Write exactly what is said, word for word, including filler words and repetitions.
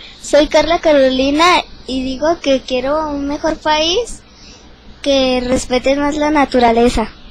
Soy Carla Carolina y digo que quiero un mejor país que respete más la naturaleza.